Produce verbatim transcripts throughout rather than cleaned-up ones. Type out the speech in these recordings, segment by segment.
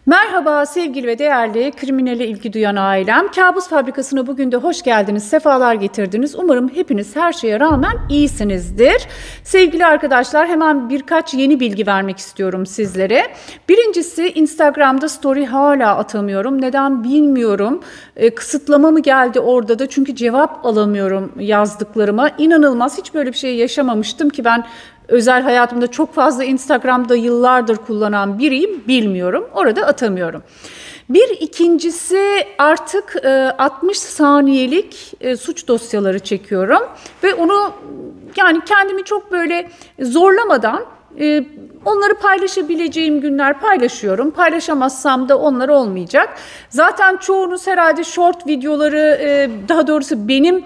Merhaba sevgili ve değerli kriminale ilgi duyan ailem. Kabus Fabrikası'na bugün de hoş geldiniz, sefalar getirdiniz. Umarım hepiniz her şeye rağmen iyisinizdir. Sevgili arkadaşlar, hemen birkaç yeni bilgi vermek istiyorum sizlere. Birincisi, Instagram'da story hala atamıyorum. Neden bilmiyorum. E, kısıtlama mı geldi orada da? Çünkü cevap alamıyorum yazdıklarıma. İnanılmaz, hiç böyle bir şey yaşamamıştım ki ben. Özel hayatımda çok fazla Instagram'da yıllardır kullanan biriyim, bilmiyorum. Orada atamıyorum. Bir ikincisi, artık e, altmış saniyelik e, suç dosyaları çekiyorum. Ve onu yani kendimi çok böyle zorlamadan e, onları paylaşabileceğim günler paylaşıyorum. Paylaşamazsam da onlar olmayacak. Zaten çoğunuz herhalde short videoları, e, daha doğrusu benim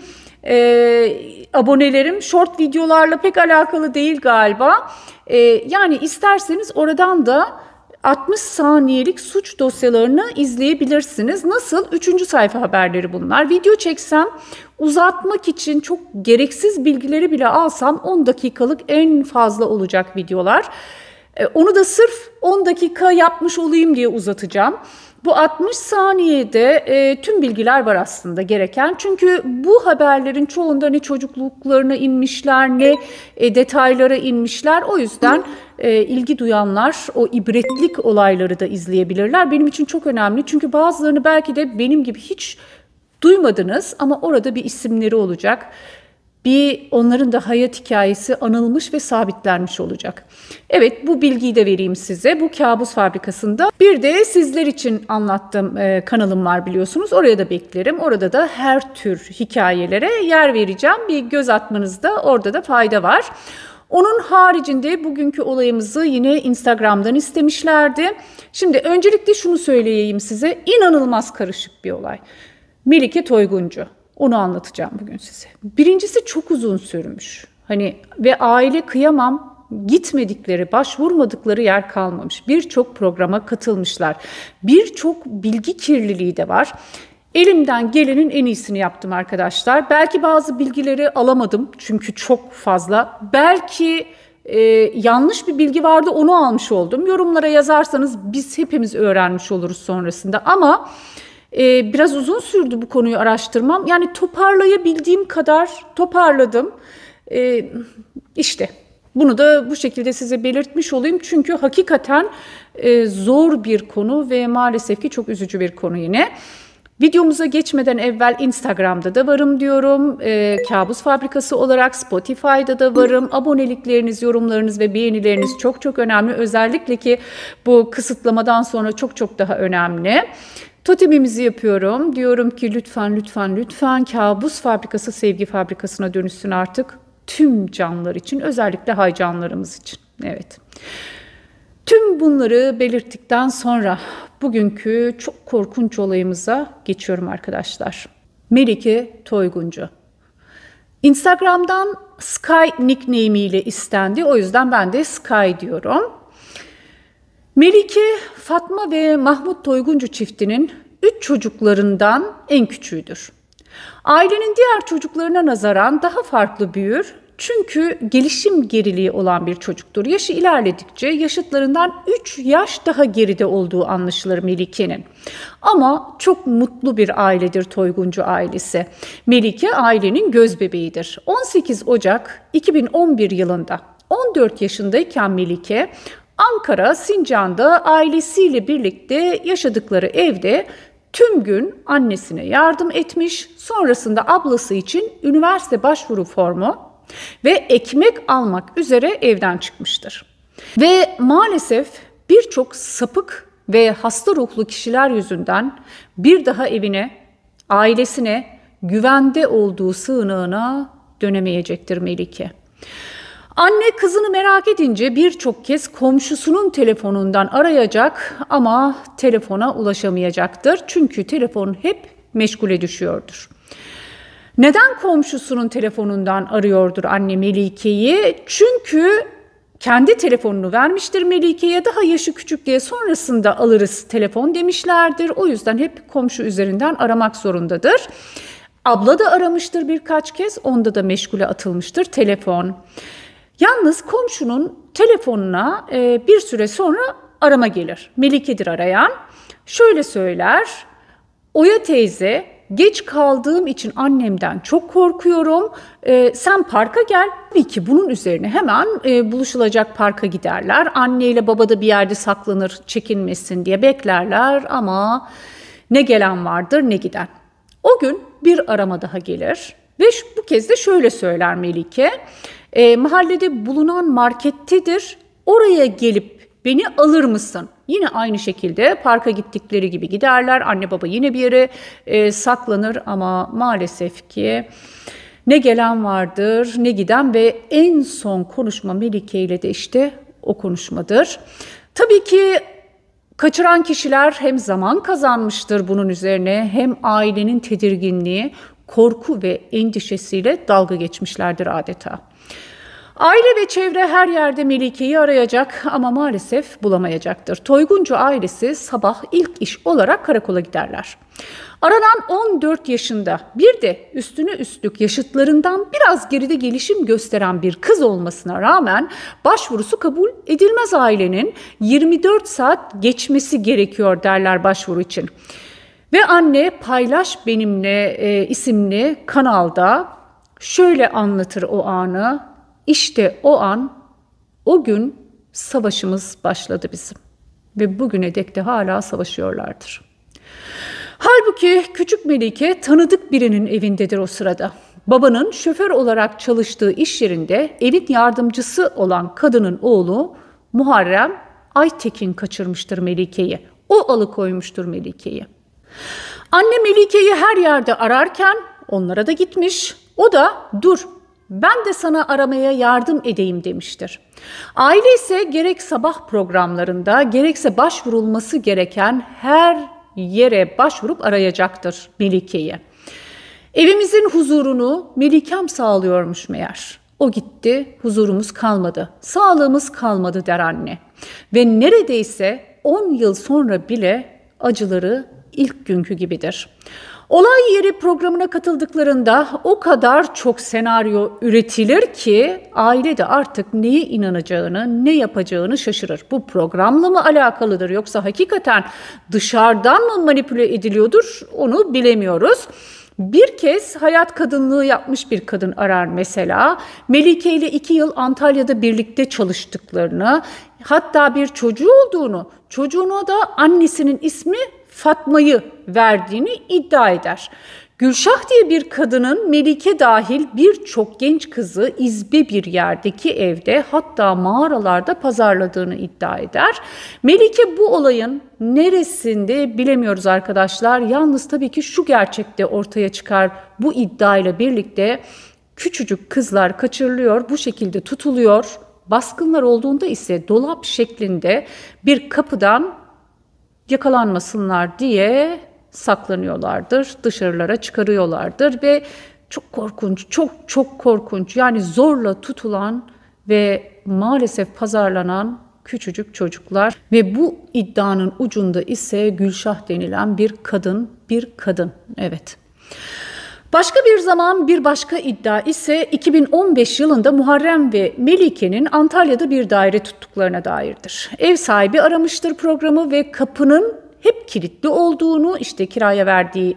E, abonelerim short videolarla pek alakalı değil galiba. E, yani isterseniz oradan da altmış saniyelik suç dosyalarını izleyebilirsiniz. Nasıl? Üçüncü sayfa haberleri bunlar. Video çeksem, uzatmak için çok gereksiz bilgileri bile alsam on dakikalık en fazla olacak videolar. E, onu da sırf on dakika yapmış olayım diye uzatacağım. Bu altmış saniyede e, tüm bilgiler var aslında gereken. Çünkü bu haberlerin çoğunda ne çocukluklarına inmişler ne e, detaylara inmişler. O yüzden e, ilgi duyanlar o ibretlik olayları da izleyebilirler. Benim için çok önemli. Çünkü bazılarını belki de benim gibi hiç duymadınız ama orada bir isimleri olacak. Bir onların da hayat hikayesi anılmış ve sabitlenmiş olacak. Evet, bu bilgiyi de vereyim size. Bu Kabus Fabrikası'nda. Bir de sizler için anlattığım e, kanalım var biliyorsunuz. Oraya da beklerim. Orada da her tür hikayelere yer vereceğim. Bir göz atmanızda orada da fayda var. Onun haricinde bugünkü olayımızı yine Instagram'dan istemişlerdi. Şimdi öncelikle şunu söyleyeyim size. İnanılmaz karışık bir olay. Melike Toyguncu. Onu anlatacağım bugün size. Birincisi, çok uzun sürmüş. Hani ve aile kıyamam, gitmedikleri, başvurmadıkları yer kalmamış. Birçok programa katılmışlar. Birçok bilgi kirliliği de var. Elimden gelenin en iyisini yaptım arkadaşlar. Belki bazı bilgileri alamadım çünkü çok fazla. Belki e, yanlış bir bilgi vardı, onu almış oldum. Yorumlara yazarsanız biz hepimiz öğrenmiş oluruz sonrasında. Ama Ee, biraz uzun sürdü bu konuyu araştırmam. Yani toparlayabildiğim kadar toparladım. Ee, işte bunu da bu şekilde size belirtmiş olayım. Çünkü hakikaten e, zor bir konu ve maalesef ki çok üzücü bir konu yine. Videomuza geçmeden evvel Instagram'da da varım diyorum. E, Kabus Fabrikası olarak Spotify'da da varım. Abonelikleriniz, yorumlarınız ve beğenileriniz çok çok önemli. Özellikle ki bu kısıtlamadan sonra çok çok daha önemli. Totemimizi yapıyorum. Diyorum ki lütfen lütfen lütfen Kabus Fabrikası sevgi fabrikasına dönüşsün artık. Tüm canlılar için, özellikle haycanlarımız için. Evet. Tüm bunları belirttikten sonra bugünkü çok korkunç olayımıza geçiyorum arkadaşlar. Melike Toyguncu. Instagram'dan Sky nickname ile istendi. O yüzden ben de Sky diyorum. Melike, Fatma ve Mahmut Toyguncu çiftinin üç çocuklarından en küçüğüdür. Ailenin diğer çocuklarına nazaran daha farklı büyür çünkü gelişim geriliği olan bir çocuktur. Yaşı ilerledikçe yaşıtlarından üç yaş daha geride olduğu anlaşılır Melike'nin. Ama çok mutlu bir ailedir Toyguncu ailesi. Melike ailenin gözbebeğidir. on sekiz Ocak iki bin on bir yılında on dört yaşındayken Melike, Ankara, Sincan'da ailesiyle birlikte yaşadıkları evde tüm gün annesine yardım etmiş, sonrasında ablası için üniversite başvuru formu ve ekmek almak üzere evden çıkmıştır. Ve maalesef birçok sapık ve hasta ruhlu kişiler yüzünden bir daha evine, ailesine, güvende olduğu sığınağına dönemeyecektir Melike. Anne kızını merak edince birçok kez komşusunun telefonundan arayacak ama telefona ulaşamayacaktır. Çünkü telefon hep meşgule düşüyordur. Neden komşusunun telefonundan arıyordur anne Melike'yi? Çünkü kendi telefonunu vermiştir Melike'ye, daha yaşı küçük diye sonrasında alırız telefon demişlerdir. O yüzden hep komşu üzerinden aramak zorundadır. Abla da aramıştır birkaç kez, onda da meşgule atılmıştır telefon. Yalnız komşunun telefonuna e, bir süre sonra arama gelir. Melike'dir arayan. Şöyle söyler: Oya teyze, geç kaldığım için annemden çok korkuyorum. Ee, sen parka gel. Tabii ki bunun üzerine hemen e, buluşulacak parka giderler. Anne ile baba da bir yerde saklanır, çekinmesin diye beklerler ama ne gelen vardır ne giden. O gün bir arama daha gelir ve bu kez de şöyle söyler Melike: E, mahallede bulunan markettedir, oraya gelip beni alır mısın? Yine aynı şekilde parka gittikleri gibi giderler. Anne baba yine bir yere e, saklanır ama maalesef ki ne gelen vardır ne giden ve en son konuşma Melike ile de işte o konuşmadır. Tabii ki kaçıran kişiler hem zaman kazanmıştır bunun üzerine, hem ailenin tedirginliği, korku ve endişesiyle dalga geçmişlerdir adeta. Aile ve çevre her yerde Melike'yi arayacak ama maalesef bulamayacaktır. Toyguncu ailesi sabah ilk iş olarak karakola giderler. Aranan on dört yaşında, bir de üstüne üstlük yaşıtlarından biraz geride gelişim gösteren bir kız olmasına rağmen başvurusu kabul edilmez ailenin. yirmi dört saat geçmesi gerekiyor derler başvuru için. Ve anne Paylaş Benimle e, isimli kanalda şöyle anlatır o anı: İşte o an, o gün savaşımız başladı bizim ve bugüne dek de hala savaşıyorlardır. Halbuki küçük Melike tanıdık birinin evindedir o sırada. Babanın şoför olarak çalıştığı iş yerinde evin yardımcısı olan kadının oğlu Muharrem Aytekin kaçırmıştır Melike'yi. O alıkoymuştur Melike'yi. Anne Melike'yi her yerde ararken onlara da gitmiş. O da dur, ben de sana aramaya yardım edeyim demiştir. Aile ise gerek sabah programlarında gerekse başvurulması gereken her yere başvurup arayacaktır Melike'yi. Evimizin huzurunu Melikem sağlıyormuş meğer. O gitti, huzurumuz kalmadı, sağlığımız kalmadı der anne. Ve neredeyse on yıl sonra bile acıları ilk günkü gibidir. Olay Yeri programına katıldıklarında o kadar çok senaryo üretilir ki aile de artık neye inanacağını, ne yapacağını şaşırır. Bu programla mı alakalıdır yoksa hakikaten dışarıdan mı manipüle ediliyordur onu bilemiyoruz. Bir kez hayat kadınlığı yapmış bir kadın arar mesela. Melike ile iki yıl Antalya'da birlikte çalıştıklarını, hatta bir çocuğu olduğunu, çocuğuna da annesinin ismi Fatma'yı verdiğini iddia eder. Gülşah diye bir kadının Melike dahil birçok genç kızı izbe bir yerdeki evde, hatta mağaralarda pazarladığını iddia eder. Melike bu olayın neresinde bilemiyoruz arkadaşlar. Yalnız tabii ki şu gerçekte ortaya çıkar: bu iddiayla birlikte küçücük kızlar kaçırılıyor, bu şekilde tutuluyor. Baskınlar olduğunda ise dolap şeklinde bir kapıdan yakalanmasınlar diye saklanıyorlardır, dışarılara çıkarıyorlardır ve çok korkunç, çok çok korkunç, yani zorla tutulan ve maalesef pazarlanan küçücük çocuklar ve bu iddianın ucunda ise Gülşah denilen bir kadın, bir kadın, evet. Başka bir zaman bir başka iddia ise iki bin on beş yılında Muharrem ve Melike'nin Antalya'da bir daire tuttuklarına dairdir. Ev sahibi aramıştır programı ve kapının hep kilitli olduğunu, işte kiraya verdiği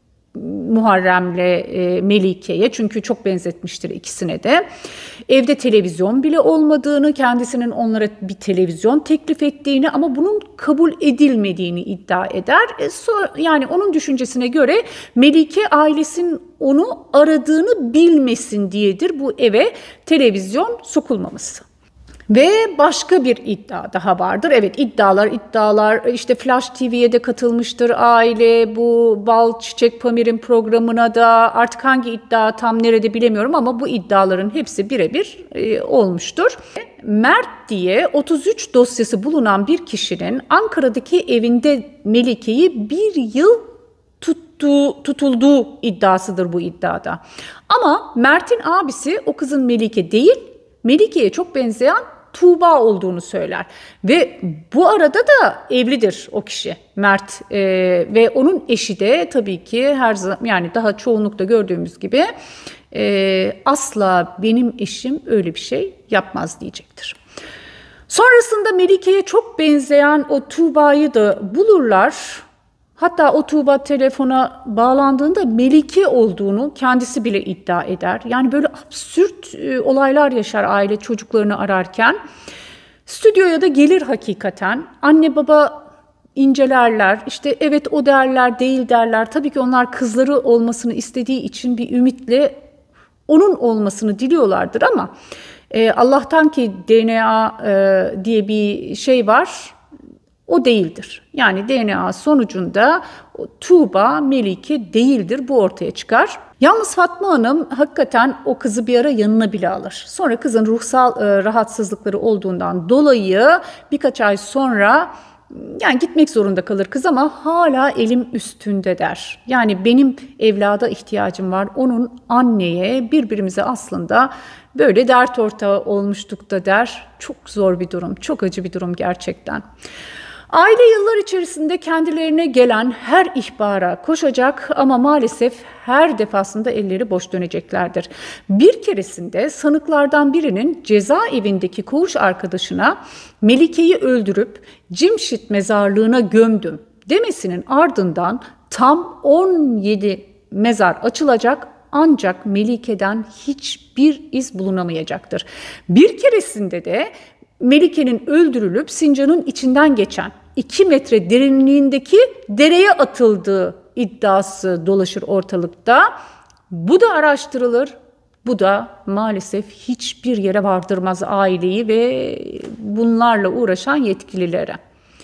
Muharrem'le e, Melike'ye, çünkü çok benzetmiştir ikisine de. Evde televizyon bile olmadığını, kendisinin onlara bir televizyon teklif ettiğini ama bunun kabul edilmediğini iddia eder. E, so, yani onun düşüncesine göre Melike ailesinin onu aradığını bilmesin diyedir bu eve televizyon sokulmaması. Ve başka bir iddia daha vardır. Evet, iddialar iddialar işte Flash T V'ye de katılmıştır aile, bu Bal Çiçek Pamir'in programına da, artık hangi iddia tam nerede bilemiyorum ama bu iddiaların hepsi birebir e, olmuştur. Mert diye otuz üç dosyası bulunan bir kişinin Ankara'daki evinde Melike'yi bir yıl tuttuğu, tutulduğu iddiasıdır bu iddiada. Ama Mert'in abisi o kızın Melike değil, Melike'ye çok benzeyen Tuğba olduğunu söyler. Ve bu arada da evlidir o kişi, Mert. Ee, ve onun eşi de tabii ki her zaman, yani daha çoğunlukta gördüğümüz gibi e, asla benim eşim öyle bir şey yapmaz diyecektir. Sonrasında Melike'ye çok benzeyen o Tuğba'yı da bulurlar. Hatta o Tuğba telefona bağlandığında Melike olduğunu kendisi bile iddia eder. Yani böyle absürt e, olaylar yaşar aile çocuklarını ararken. Stüdyoya da gelir hakikaten. Anne baba incelerler. İşte evet o derler, değil derler. Tabii ki onlar kızları olmasını istediği için bir ümitle onun olmasını diliyorlardır ama e, Allah'tan ki D N A e, diye bir şey var. O değildir. Yani D N A sonucunda Tuğba Melike değildir. Bu ortaya çıkar. Yalnız Fatma Hanım hakikaten o kızı bir ara yanına bile alır. Sonra kızın ruhsal e, rahatsızlıkları olduğundan dolayı birkaç ay sonra yani gitmek zorunda kalır kız ama hala elim üstünde der. Yani benim evlada ihtiyacım var. Onun anneye birbirimize aslında böyle dert ortağı olmuştuk da der. Çok zor bir durum, çok acı bir durum gerçekten. Aile yıllar içerisinde kendilerine gelen her ihbara koşacak ama maalesef her defasında elleri boş döneceklerdir. Bir keresinde sanıklardan birinin cezaevindeki koğuş arkadaşına Melike'yi öldürüp Cimşit mezarlığına gömdüm demesinin ardından tam on yedi mezar açılacak ancak Melike'den hiçbir iz bulunamayacaktır. Bir keresinde de Melike'nin öldürülüp Sincan'ın içinden geçen iki metre derinliğindeki dereye atıldığı iddiası dolaşır ortalıkta. Bu da araştırılır. Bu da maalesef hiçbir yere vardırmaz aileyi ve bunlarla uğraşan yetkililere.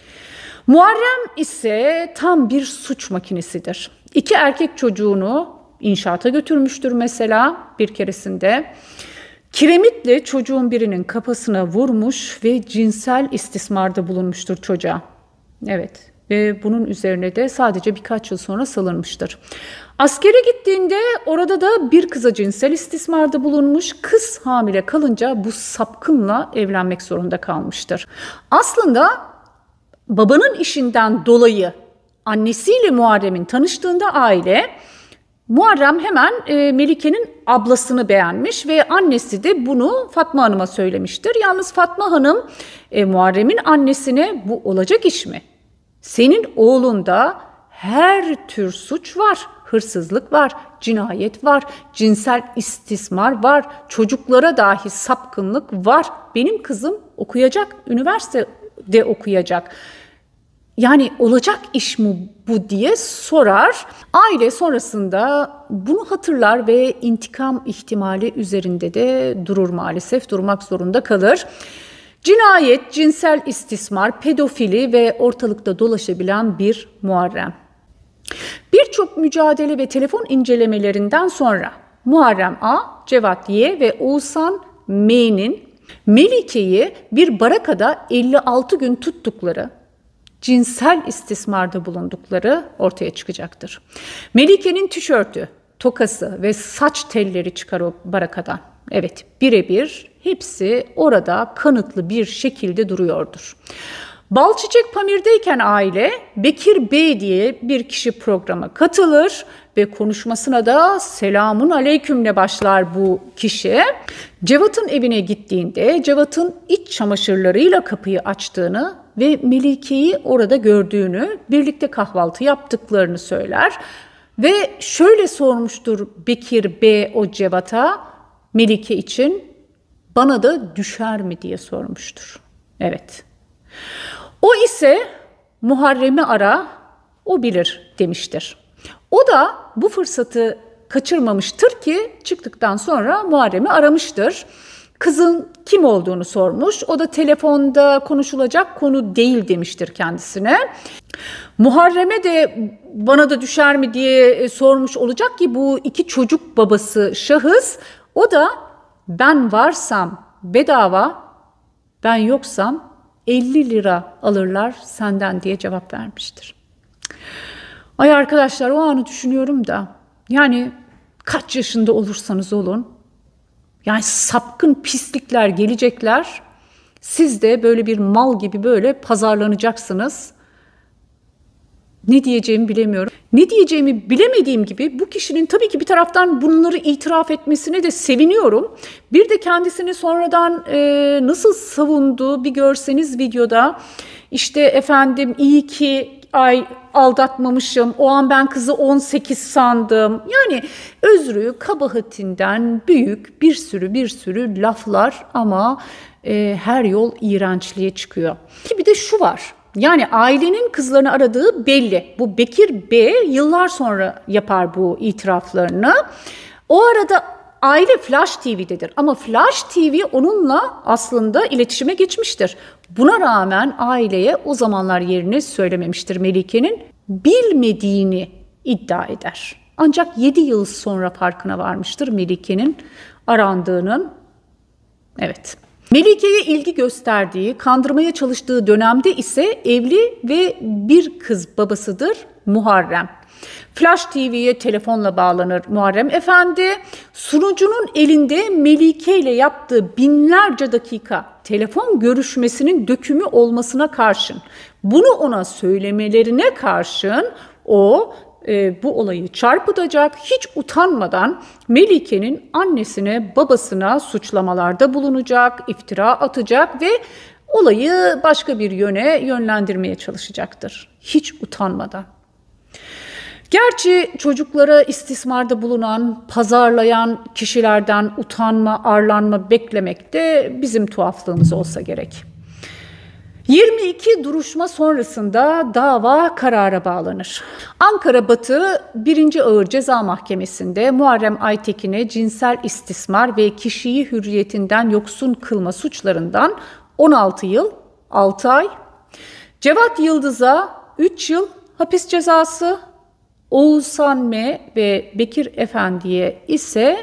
Muharrem ise tam bir suç makinesidir. İki erkek çocuğunu inşaata götürmüştür mesela bir keresinde. Kiremitle çocuğun birinin kafasına vurmuş ve cinsel istismarda bulunmuştur çocuğa. Evet ve bunun üzerine de sadece birkaç yıl sonra salınmıştır. Askere gittiğinde orada da bir kıza cinsel istismarda bulunmuş, kız hamile kalınca bu sapkınla evlenmek zorunda kalmıştır. Aslında babanın işinden dolayı annesiyle Muharrem'in tanıştığında aile, Muharrem hemen e, Melike'nin ablasını beğenmiş ve annesi de bunu Fatma Hanım'a söylemiştir. Yalnız Fatma Hanım e, Muharrem'in annesine bu olacak iş mi? Senin oğlunda her tür suç var. Hırsızlık var, cinayet var, cinsel istismar var, çocuklara dahi sapkınlık var. Benim kızım okuyacak, üniversitede okuyacak. Yani olacak iş mi bu diye sorar. Aile sonrasında bunu hatırlar ve intikam ihtimali üzerinde de durur maalesef, durmak zorunda kalır. Cinayet, cinsel istismar, pedofili ve ortalıkta dolaşabilen bir Muharrem. Birçok mücadele ve telefon incelemelerinden sonra Muharrem A, Cevat Y ve Oğuzhan M'nin Melike'yi bir barakada elli altı gün tuttukları, cinsel istismarda bulundukları ortaya çıkacaktır. Melike'nin tişörtü, tokası ve saç telleri çıkar o barakadan. Evet, birebir hepsi orada kanıtlı bir şekilde duruyordur. Balçiçek Pamir'deyken aile Bekir Bey diye bir kişi programa katılır ve konuşmasına da selamun aleykümle başlar bu kişi. Cevat'ın evine gittiğinde Cevat'ın iç çamaşırlarıyla kapıyı açtığını ve Melike'yi orada gördüğünü, birlikte kahvaltı yaptıklarını söyler. Ve şöyle sormuştur Bekir Bey o Cevat'a, Melike için bana da düşer mi diye sormuştur. Evet. O ise Muharrem'i ara, o bilir demiştir. O da bu fırsatı kaçırmamıştır ki çıktıktan sonra Muharrem'i aramıştır. Kızın kim olduğunu sormuş. O da telefonda konuşulacak konu değil demiştir kendisine. Muharrem'e de bana da düşer mi diye sormuş olacak ki bu iki çocuk babası şahıs. O da ben varsam bedava, ben yoksam elli lira alırlar senden diye cevap vermiştir. Ay arkadaşlar, o anı düşünüyorum da yani kaç yaşında olursanız olun, yani sapkın pislikler gelecekler, siz de böyle bir mal gibi böyle pazarlanacaksınız. Ne diyeceğimi bilemiyorum. Ne diyeceğimi bilemediğim gibi bu kişinin tabii ki bir taraftan bunları itiraf etmesine de seviniyorum. Bir de kendisini sonradan e, nasıl savunduğu bir görseniz videoda. İşte efendim iyi ki ay aldatmamışım. O an ben kızı on sekiz sandım. Yani özrü kabahatinden büyük bir sürü bir sürü laflar ama e, her yol iğrençliğe çıkıyor. Ki bir de şu var. Yani ailenin kızlarını aradığı belli. Bu Bekir B yıllar sonra yapar bu itiraflarını. O arada aile Flash T V'dedir ama Flash T V onunla aslında iletişime geçmiştir. Buna rağmen aileye o zamanlar yerini söylememiştir Melike'nin. Bilmediğini iddia eder. Ancak yedi yıl sonra farkına varmıştır Melike'nin arandığının. Evet. Melike'ye ilgi gösterdiği, kandırmaya çalıştığı dönemde ise evli ve bir kız babasıdır Muharrem. Flash T V'ye telefonla bağlanır Muharrem Efendi. Sunucunun elinde Melike ile yaptığı binlerce dakika telefon görüşmesinin dökümü olmasına karşın, bunu ona söylemelerine karşın o e, bu olayı çarpıtacak, hiç utanmadan Melike'nin annesine, babasına suçlamalarda bulunacak, iftira atacak ve olayı başka bir yöne yönlendirmeye çalışacaktır. Hiç utanmadan. Gerçi çocuklara istismarda bulunan, pazarlayan kişilerden utanma, arlanma beklemek de bizim tuhaflığımız olsa gerek. yirmi iki duruşma sonrasında dava karara bağlanır. Ankara Batı birinci Ağır Ceza Mahkemesi'nde Muharrem Aytekin'e cinsel istismar ve kişiyi hürriyetinden yoksun kılma suçlarından on altı yıl altı ay, Cevat Yıldız'a üç yıl hapis cezası, Oğuzhan M. ve Bekir Efendi'ye ise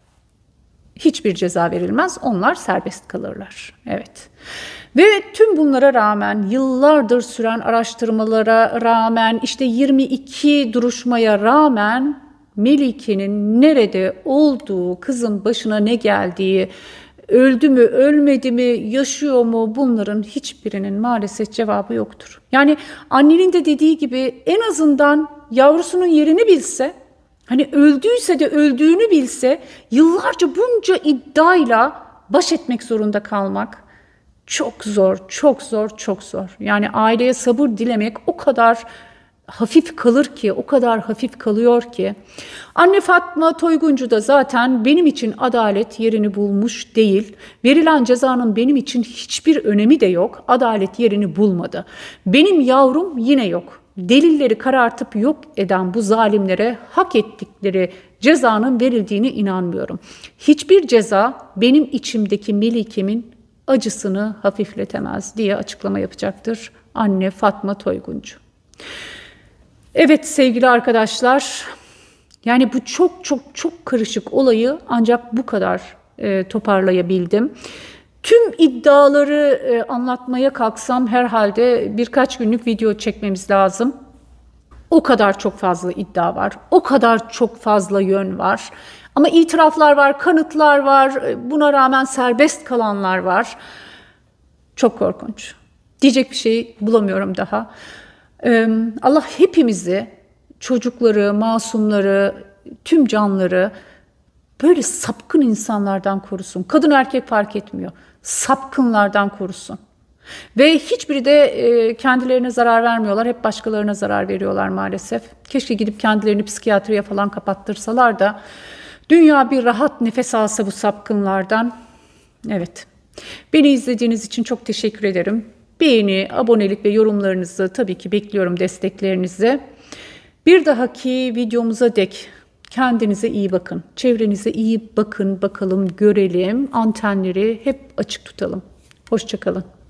hiçbir ceza verilmez. Onlar serbest kalırlar. Evet. Ve tüm bunlara rağmen, yıllardır süren araştırmalara rağmen, işte yirmi iki duruşmaya rağmen Melike'nin nerede olduğu, kızın başına ne geldiği, öldü mü, ölmedi mi, yaşıyor mu, bunların hiçbirinin maalesef cevabı yoktur. Yani annenin de dediği gibi en azından yavrusunun yerini bilse, hani öldüyse de öldüğünü bilse, yıllarca bunca iddiayla baş etmek zorunda kalmak çok zor, çok zor, çok zor. Yani aileye sabır dilemek o kadar hafif kalır ki, o kadar hafif kalıyor ki. Anne Fatma Toyguncu da zaten benim için adalet yerini bulmuş değil. Verilen cezanın benim için hiçbir önemi de yok. Adalet yerini bulmadı. Benim yavrum yine yok. Delilleri karartıp yok eden bu zalimlere hak ettikleri cezanın verildiğine inanmıyorum. Hiçbir ceza benim içimdeki Melike'min acısını hafifletemez diye açıklama yapacaktır anne Fatma Toyguncu. Evet sevgili arkadaşlar, yani bu çok çok çok karışık olayı ancak bu kadar e, toparlayabildim. Tüm iddiaları e, anlatmaya kalksam herhalde birkaç günlük video çekmemiz lazım. O kadar çok fazla iddia var, o kadar çok fazla yön var. Ama itiraflar var, kanıtlar var, buna rağmen serbest kalanlar var. Çok korkunç. Diyecek bir şey bulamıyorum daha. Ee, Allah hepimizi, çocukları, masumları, tüm canları böyle sapkın insanlardan korusun. Kadın erkek fark etmiyor. Sapkınlardan korusun. Ve hiçbiri de e, kendilerine zarar vermiyorlar. Hep başkalarına zarar veriyorlar maalesef. Keşke gidip kendilerini psikiyatriye falan kapattırsalar da dünya bir rahat nefes alsa bu sapkınlardan. Evet. Beni izlediğiniz için çok teşekkür ederim. Beğeni, abonelik ve yorumlarınızı tabii ki bekliyorum, desteklerinizi. Bir dahaki videomuza dek kendinize iyi bakın. Çevrenize iyi bakın, bakalım, görelim. Antenleri hep açık tutalım. Hoşça kalın.